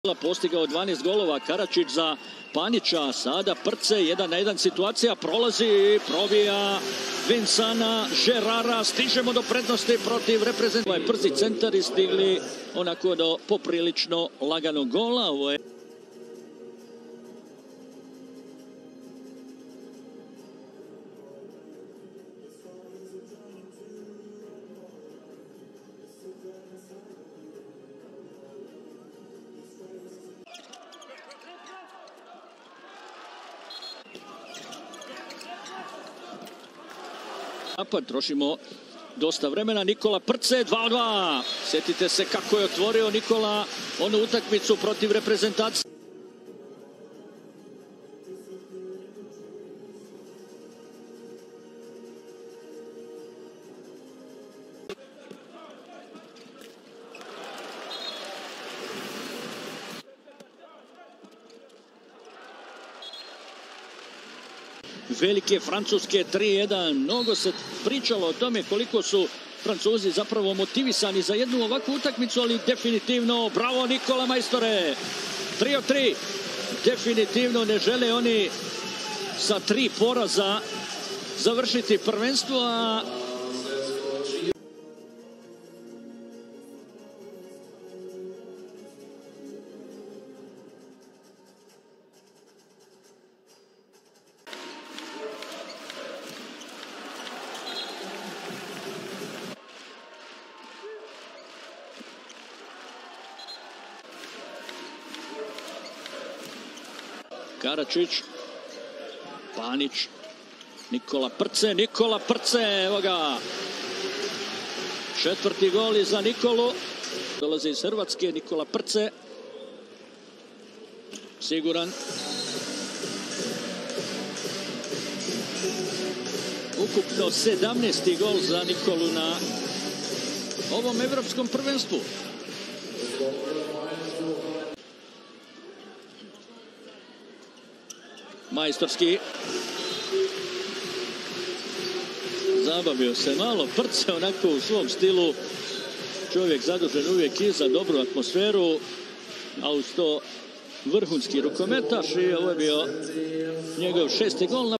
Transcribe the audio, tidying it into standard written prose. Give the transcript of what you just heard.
Postigao 12 golova Karačić za Panića, sada Prce, 1-1 situacija, prolazi, probija Vincana, Žerara, stižemo do prednosti protiv reprezentacije. Przi centar i stigli onako do poprilično laganog gola. Ovo je napad, trošimo dosta vremena. Nikola Prce, 2-2. Sjetite se kako je otvorio Nikola onu utakmicu protiv reprezentacije. Velike Francuske 3-1. Mnogo se pričalo o tome koliko su Francuzi zapravo motivisani za jednu ovakvu utakmicu, ali definitivno, bravo Nikola majstore, 3-3. Definitivno ne žele oni sa 3 poraza završiti prvenstvo, a Karačić, Panić, Nikola Prce, evo ga. 4. gol i za Nikolu. Dolazi iz Hrvatske, Nikola Prce. Siguran. Ukupno 17. gol za Nikolu na ovom evropskom prvenstvu. Majstorski. Zabavio se malo Prce, onako u svom stilu. Čovjek zadužen uvijek i za dobru atmosferu, a uz to vrhunski rukometaš, i ovo je bio njegov 6. gol.